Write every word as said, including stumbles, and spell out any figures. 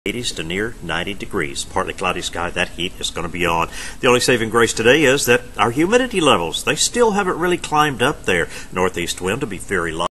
eighties to near ninety degrees. Partly cloudy sky, that heat is going to be on. The only saving grace today is that our humidity levels, they still haven't really climbed up there. Northeast wind to be very light.